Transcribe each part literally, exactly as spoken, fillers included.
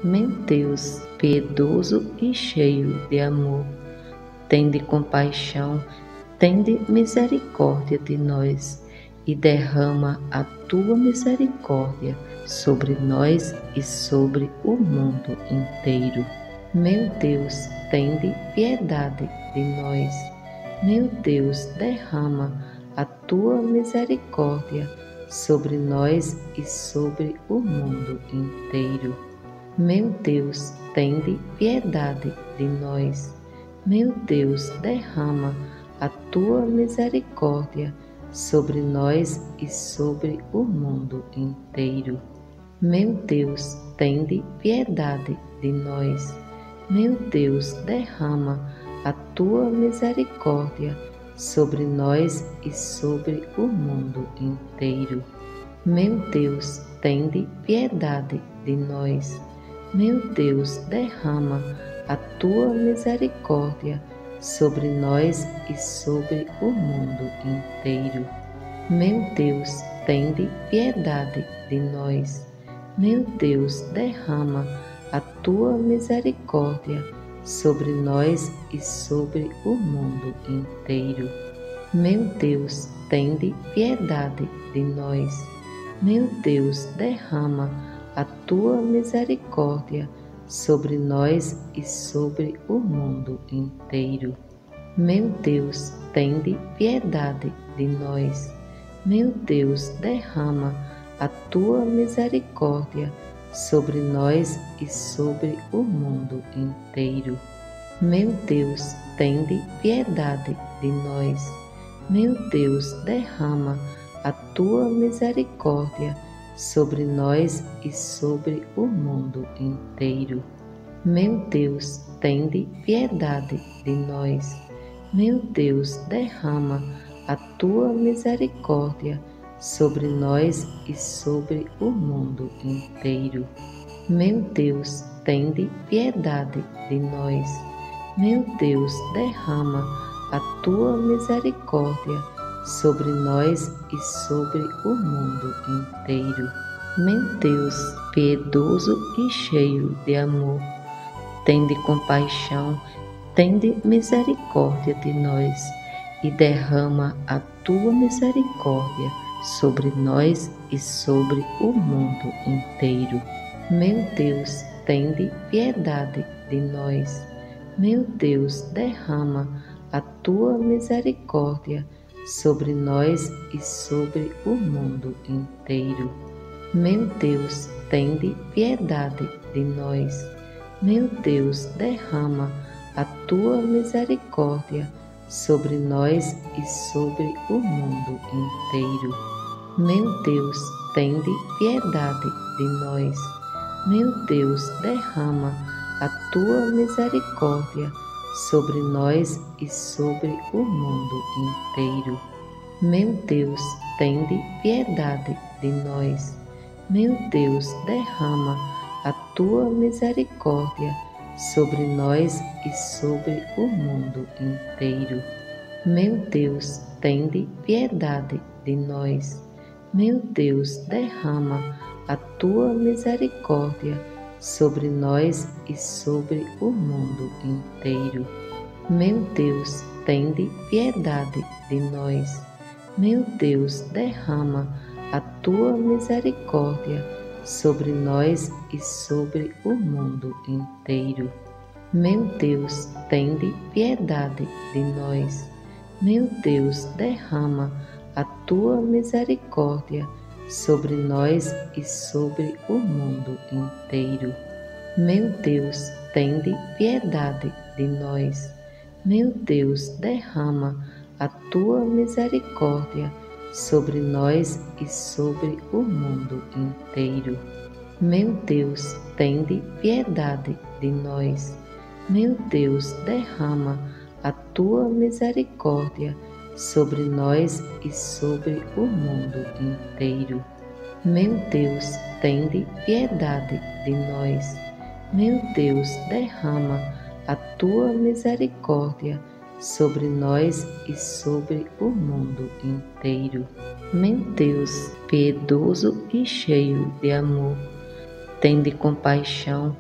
Meu Deus, piedoso e cheio de amor, tende compaixão, tende misericórdia de nós e derrama a tua misericórdia sobre nós e sobre o mundo inteiro. Meu Deus, tende piedade de nós. Meu Deus, derrama a tua misericórdia sobre nós e sobre o mundo inteiro. Meu Deus, tende piedade de nós. Meu Deus, derrama a tua misericórdia sobre nós e sobre o mundo inteiro. Meu Deus, tende piedade de nós. Meu Deus, derrama a tua misericórdia sobre nós e sobre o mundo inteiro. Meu Deus, tende piedade de nós. Meu Deus, derrama a tua misericórdia sobre nós e sobre o mundo inteiro. Meu Deus, tende piedade de nós. Meu Deus, derrama a tua misericórdia sobre nós e sobre o mundo inteiro. Meu Deus, tende piedade de nós. Meu Deus, derrama a tua misericórdia sobre nós e sobre o mundo inteiro. Meu Deus, tende piedade de nós. Meu Deus, derrama a tua misericórdia sobre nós e sobre o mundo inteiro. Meu Deus, tende piedade de nós. Meu Deus, derrama a tua misericórdia sobre nós e sobre o mundo inteiro. Meu Deus, tende piedade de nós. Meu Deus, derrama a tua misericórdia sobre nós e sobre o mundo inteiro. Meu Deus, tende piedade de nós. Meu Deus, derrama a tua misericórdia sobre nós e sobre o mundo inteiro. Meu Deus, piedoso e cheio de amor, tende compaixão, tende misericórdia de nós e derrama a tua misericórdia sobre nós e sobre o mundo inteiro. Meu Deus, tende piedade de nós. Meu Deus, derrama a tua misericórdia sobre nós e sobre o mundo inteiro. Meu Deus, tende piedade de nós. Meu Deus, derrama a tua misericórdia sobre nós e sobre o mundo inteiro. Meu Deus, tende piedade de nós. Meu Deus, derrama a tua misericórdia sobre nós e sobre o mundo inteiro. Meu Deus, tende piedade de nós. Meu Deus, derrama a tua misericórdia sobre nós e sobre o mundo inteiro. Meu Deus, tende piedade de nós. Meu Deus, derrama a tua misericórdia sobre nós e sobre o mundo inteiro. Meu Deus, tende piedade de nós. Meu Deus, derrama a tua misericórdia sobre nós e sobre o mundo inteiro. Meu Deus, tende piedade de nós. Meu Deus, derrama a tua misericórdia sobre nós e sobre o mundo inteiro. Meu Deus, tende piedade de nós. Meu Deus, derrama a tua misericórdia sobre nós e sobre o mundo inteiro. Meu Deus, tende piedade de nós. Meu Deus, derrama a tua misericórdia sobre nós e sobre o mundo inteiro. Meu Deus, tende piedade de nós. Meu Deus, derrama a tua misericórdia sobre nós e sobre o mundo inteiro. Meu Deus, piedoso e cheio de amor, tende compaixão,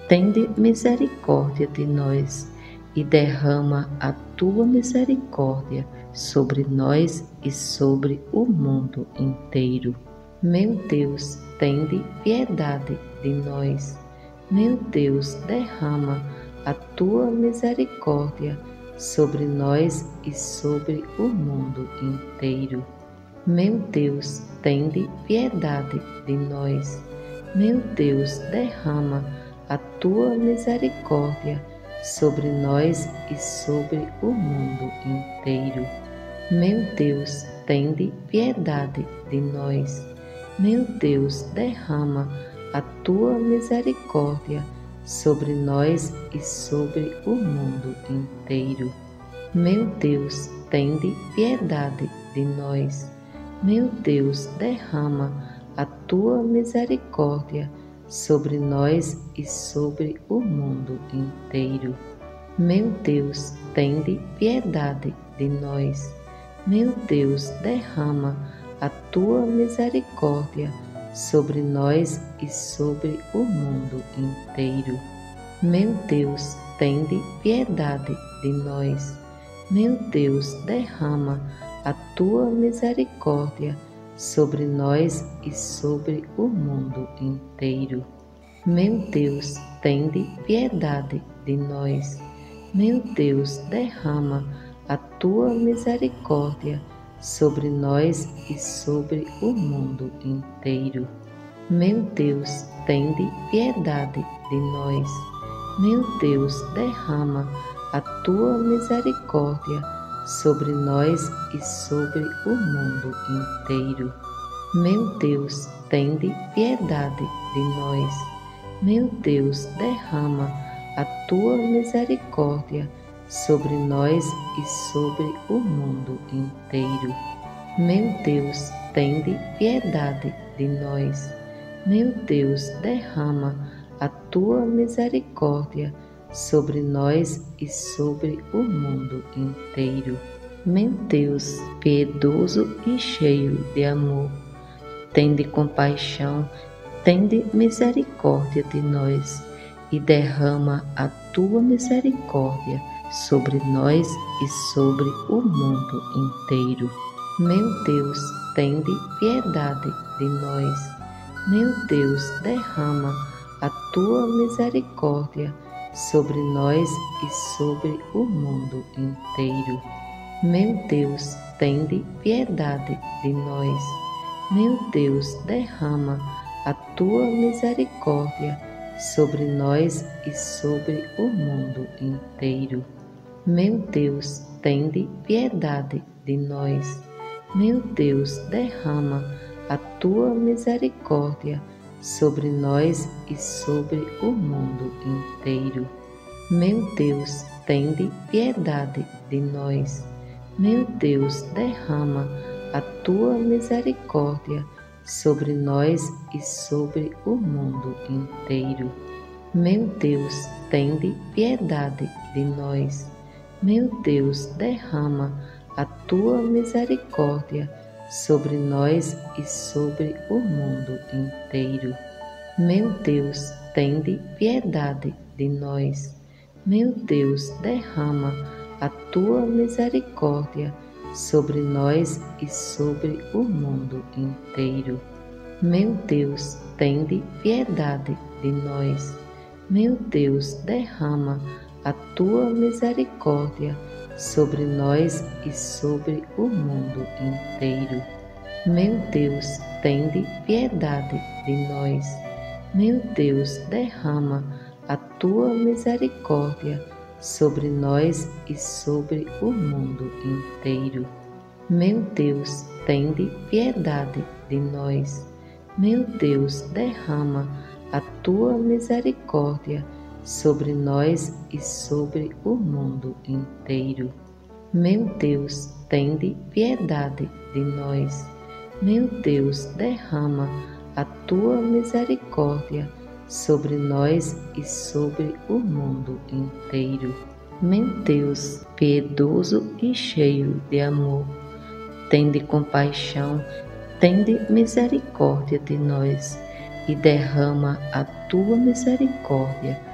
tende misericórdia de nós e derrama a tua misericórdia sobre nós e sobre o mundo inteiro. Meu Deus, tende piedade de nós. Meu Deus, derrama a tua misericórdia sobre nós e sobre o mundo inteiro. Meu Deus, tende piedade de nós. Meu Deus, derrama a tua misericórdia sobre nós e sobre o mundo inteiro. Meu Deus, tende piedade de nós. Meu Deus, derrama a tua misericórdia sobre nós e sobre o mundo inteiro. Meu Deus, tende piedade de nós. Meu Deus, derrama a tua misericórdia sobre nós e sobre o mundo inteiro. Meu Deus, tende piedade de nós. Meu Deus, derrama a tua misericórdia sobre nós e sobre o mundo inteiro. Meu Deus, tende piedade de nós. Meu Deus, derrama a tua misericórdia sobre nós e sobre o mundo inteiro. Meu Deus, tende piedade de nós. Meu Deus, derrama a tua misericórdia sobre nós e sobre o mundo inteiro. Meu Deus, tende piedade de nós. Meu Deus, derrama a tua misericórdia sobre nós e sobre o mundo inteiro. Meu Deus, tende piedade de nós. Meu Deus, derrama a tua misericórdia sobre nós e sobre o mundo inteiro. Meu Deus, tende piedade de nós. Meu Deus, derrama a tua misericórdia sobre nós e sobre o mundo inteiro. Meu Deus, piedoso e cheio de amor, tende compaixão, tende misericórdia de nós e derrama a tua misericórdia sobre nós e sobre o mundo inteiro. Meu Deus, tende piedade de nós. Meu Deus, derrama a tua misericórdia sobre nós e sobre o mundo inteiro. Meu Deus, tende piedade de nós. Meu Deus, derrama a tua misericórdia sobre nós e sobre o mundo inteiro. Meu Deus, tende piedade de nós. Meu Deus, derrama a tua misericórdia sobre nós e sobre o mundo inteiro. Meu Deus, tende piedade de nós. Meu Deus, derrama a tua misericórdia sobre nós e sobre o mundo inteiro. Meu Deus, tende piedade de nós. Meu Deus, derrama a tua misericórdia sobre nós e sobre o mundo inteiro. Meu Deus, tende piedade de nós. Meu Deus, derrama a tua misericórdia sobre nós e sobre o mundo inteiro. Meu Deus, tende piedade de nós. Meu Deus, derrama a tua misericórdia sobre nós e sobre o mundo inteiro. Meu Deus, tende piedade de nós. Meu Deus, derrama a tua misericórdia sobre nós e sobre o mundo inteiro. Meu Deus, tende piedade de nós. Meu Deus, derrama a tua misericórdia sobre nós e sobre o mundo inteiro. Meu Deus, tende piedade de nós. Meu Deus, derrama a tua misericórdia sobre nós e sobre o mundo inteiro. Meu Deus, piedoso e cheio de amor, tende compaixão, tende misericórdia de nós e derrama a tua misericórdia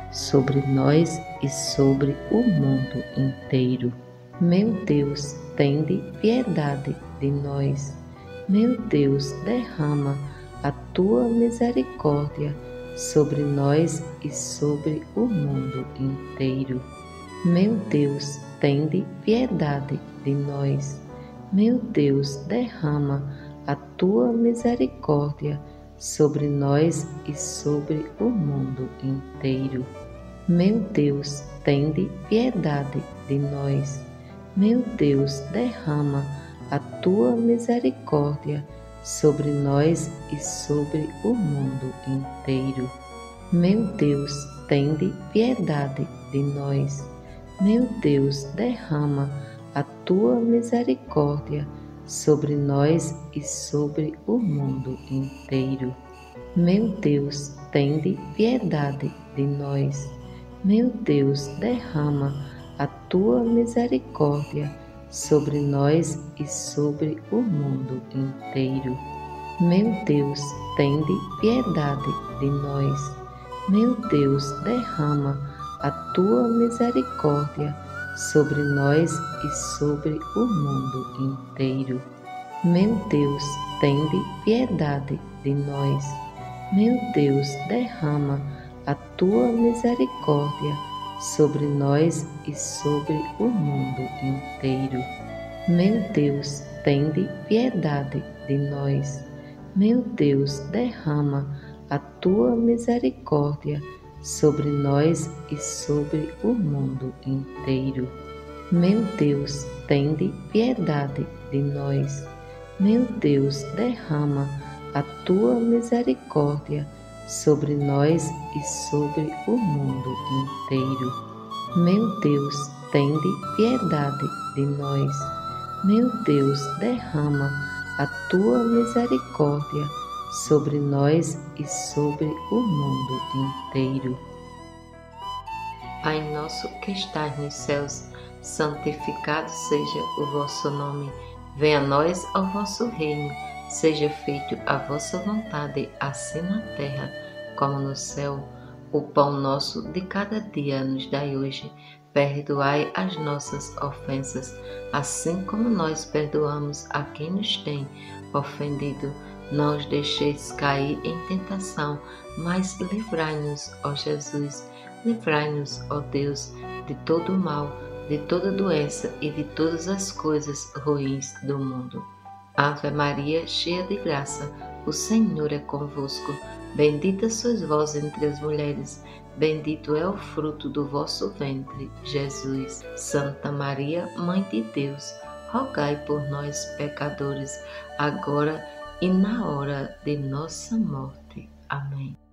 sobre nós e sobre o mundo inteiro. Meu Deus, tende piedade de nós. Meu Deus, derrama a tua misericórdia sobre nós e sobre o mundo inteiro. Meu Deus, tende piedade de nós. Meu Deus, derrama a tua misericórdia sobre nós e sobre o mundo inteiro. Meu Deus, tende piedade de nós. Meu Deus, derrama a tua misericórdia sobre nós e sobre o mundo inteiro. Meu Deus, tende piedade de nós. Meu Deus, derrama a tua misericórdia sobre nós e sobre o mundo inteiro. Meu Deus, tende piedade de nós. Meu Deus, derrama a tua misericórdia sobre nós e sobre o mundo inteiro. Meu Deus, tende piedade de nós. Meu Deus, derrama a tua misericórdia sobre nós e sobre o mundo inteiro. Meu Deus, tende piedade de nós. Meu Deus, derrama a tua misericórdia sobre nós e sobre o mundo inteiro. Meu Deus, tende piedade de nós. Meu Deus, derrama a tua misericórdia sobre nós e sobre o mundo inteiro. Meu Deus, tende piedade de nós. Meu Deus, derrama a tua misericórdia sobre nós e sobre o mundo inteiro. Meu Deus, tende piedade de nós. Meu Deus, derrama a tua misericórdia sobre nós e sobre o mundo inteiro. Pai nosso que estás nos céus, santificado seja o vosso nome. Venha a nós o vosso reino. Seja feito a vossa vontade, assim na terra como no céu. O pão nosso de cada dia nos dai hoje. Perdoai as nossas ofensas, assim como nós perdoamos a quem nos tem ofendido. Não os deixeis cair em tentação, mas livrai-nos, ó Jesus. Livrai-nos, ó Deus, de todo o mal, de toda doença e de todas as coisas ruins do mundo. Ave Maria, cheia de graça, o Senhor é convosco. Bendita sois vós entre as mulheres, bendito é o fruto do vosso ventre, Jesus. Santa Maria, Mãe de Deus, rogai por nós, pecadores, agora e na hora de nossa morte. Amém.